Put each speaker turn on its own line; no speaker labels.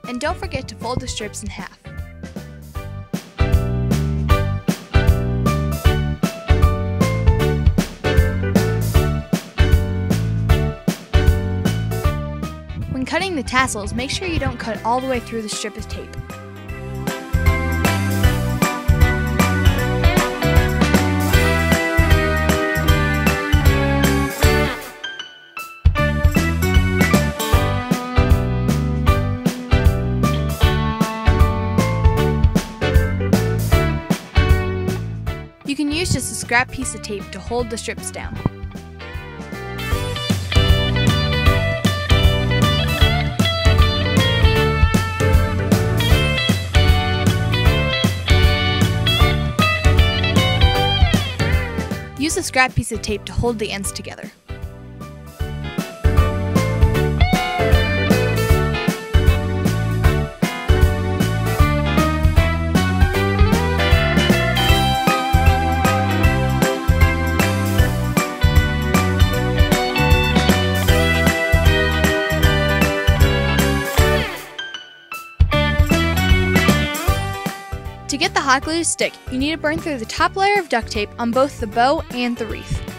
And don't forget to fold the strips in half. When cutting the tassels, make sure you don't cut all the way through the strip of tape. You can use just a scrap piece of tape to hold the strips down. Use a scrap piece of tape to hold the ends together. To get the hot glue to stick, you need to burn through the top layer of duct tape on both the bow and the wreath.